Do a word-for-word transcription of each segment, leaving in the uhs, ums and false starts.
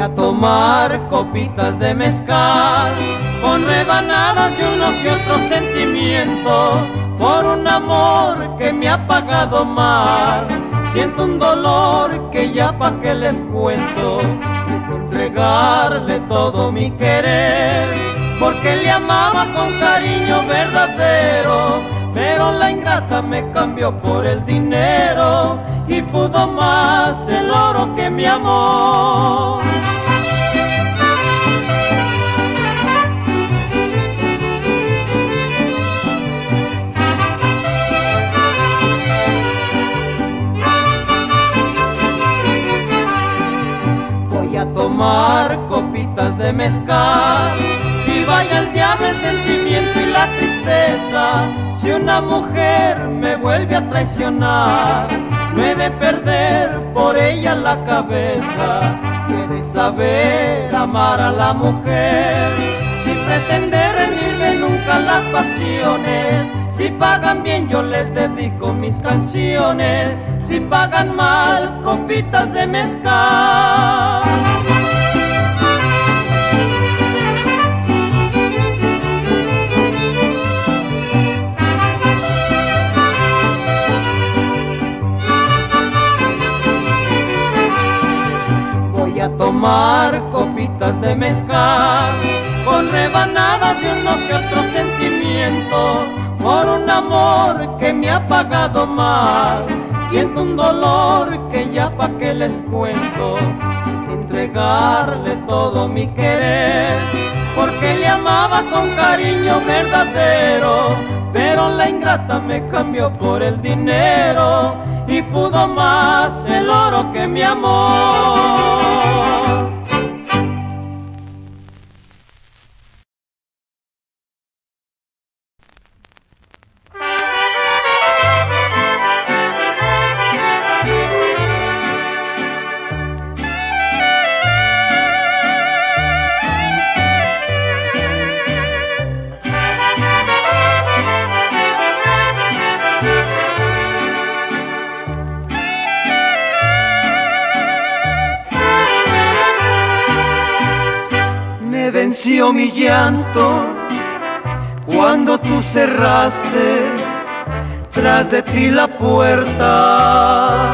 a tomar copitas de mezcal, con rebanadas de uno que otro sentimiento, por un amor que me ha pagado mal. Siento un dolor que ya pa' que les cuento, quise entregarle todo mi querer, porque le amaba con cariño verdadero, pero la ingrata me cambió por el dinero y pudo más el oro que mi amor. Voy a tomar copitas de mezcal y vaya el diablo el sentimiento y la tristeza. Si una mujer me vuelve a traicionar, no he de perder por ella la cabeza. Yo he de saber amar a la mujer, sin pretender rendirme nunca las pasiones. Si pagan bien yo les dedico mis canciones, si pagan mal copitas de mezcal. A tomar copitas de mezcal, con rebanadas de uno que otro sentimiento, por un amor que me ha pagado mal. Siento un dolor que ya pa' que les cuento, quise entregarle todo mi querer, porque le amaba con cariño verdadero, pero la ingrata me cambió por el dinero y pudo más el oro que mi amor. Venció mi llanto cuando tú cerraste tras de ti la puerta.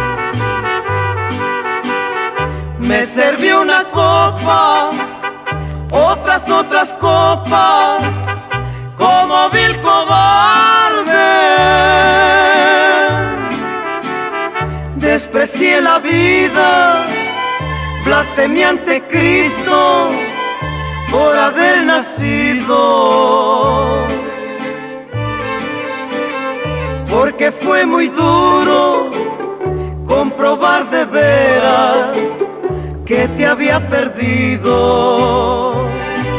Me sirvió una copa, otras, otras copas, como vil cobarde. Desprecié la vida, blasfemé ante Cristo por haber nacido, porque fue muy duro comprobar de veras que te había perdido.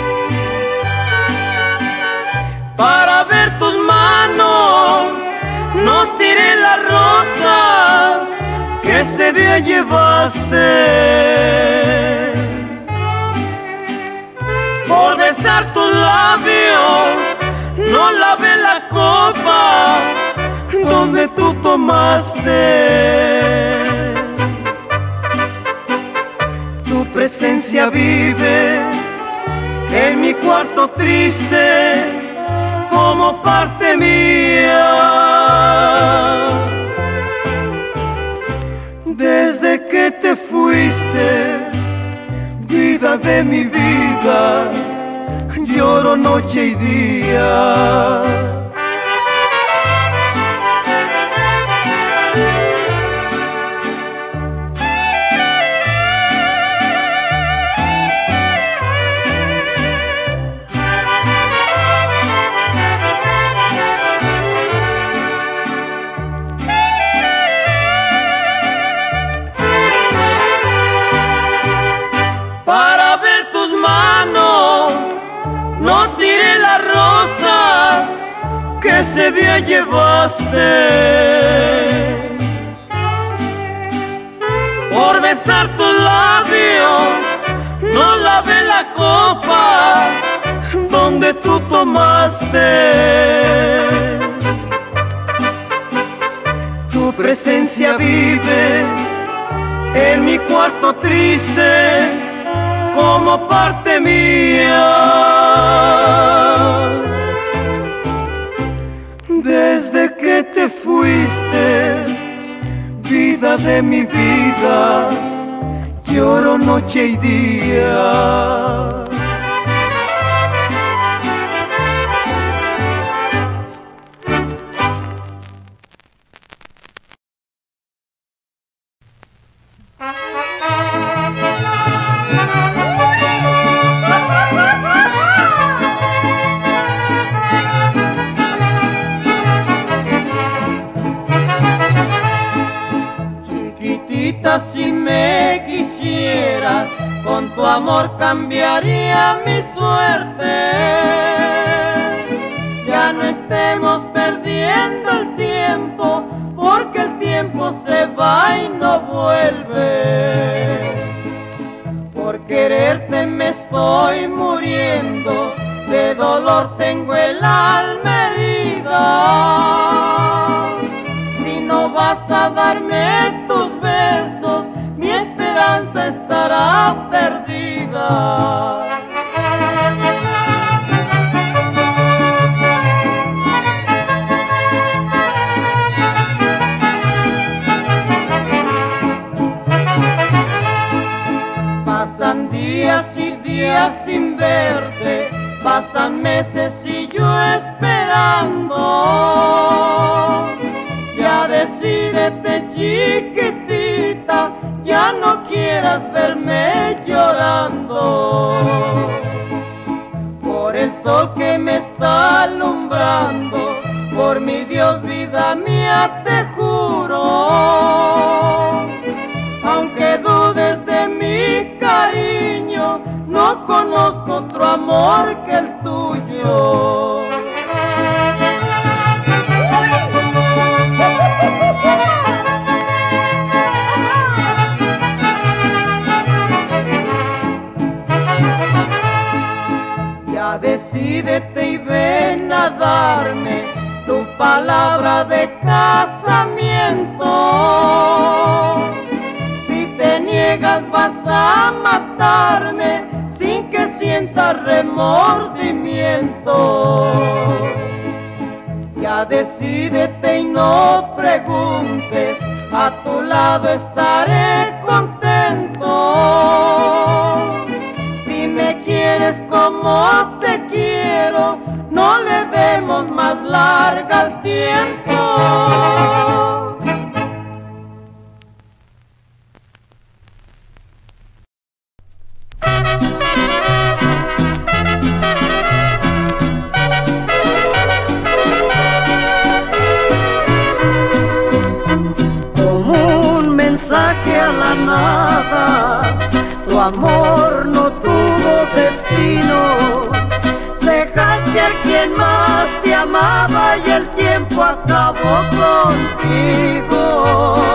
Para ver tus manos no tiré las rosas que ese día llevaste. Por besar tus labios no lavé la copa donde tú tomaste. Tu presencia vive en mi cuarto triste como parte mía. Desde que te fuiste, vida de mi vida, lloro noche y día. No tiré las rosas que ese día llevaste. Por besar tus labios no lavé la copa donde tú tomaste. Tu presencia vive en mi cuarto triste como parte mía. Desde que te fuiste, vida de mi vida, lloro noche y día. Si me quisieras, con tu amor cambiaría mi suerte. Ya no estemos perdiendo el tiempo, porque el tiempo se va y no vuelve. Por quererte me estoy muriendo, de dolor tengo el alma herida. Si no vas a darme tus besos, mi esperanza estará perdida. Pasan días y días sin verte, pasan meses y yo esperando. Ya decídete, chiquitita, ya no quieras verme llorando. Por el sol que me está alumbrando, por mi Dios, vida mía, te juro. Aunque dudes de mi cariño, no conozco otro amor que el tuyo. Ya decídete y ven a darme tu palabra de casamiento. Si te niegas vas a matarme sin que sientas remordimiento. Ya decídete y no preguntes, a tu lado estaré contento. Si me quieres como te quiero, no le demos más larga al tiempo. Mensaje a la nada, tu amor no tuvo destino. Dejaste a quien más te amaba y el tiempo acabó contigo.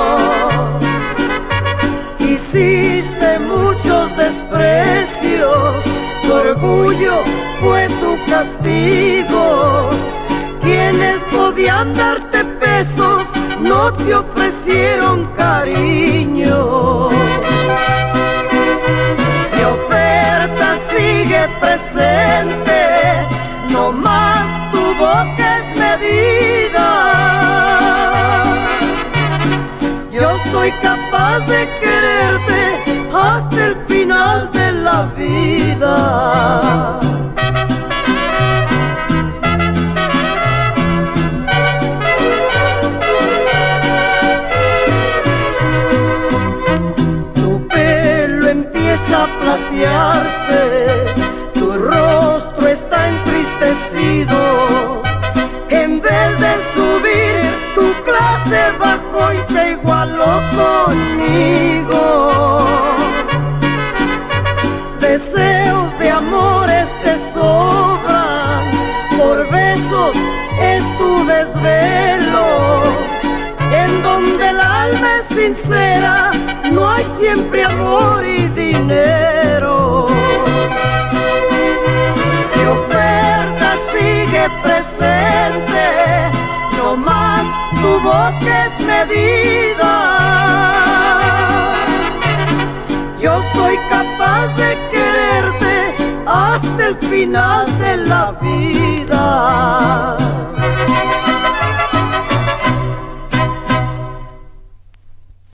Hiciste muchos desprecios, tu orgullo fue tu castigo. Quienes podían darte pesos no te ofrecieron cariño. Mi oferta sigue presente, no más tu boca es medida. Yo soy capaz de quererte hasta el final de la vida. A platearse, tu rostro está entristecido. En vez de subir, tu clase bajó y se igualó conmigo. Deseos de amores te sobran, por besos es tu desvelo. En donde el alma es sincera, no hay siempre amor y dinero. Mi oferta sigue presente, no más tu boca es medida. Yo soy capaz de querer el final de la vida.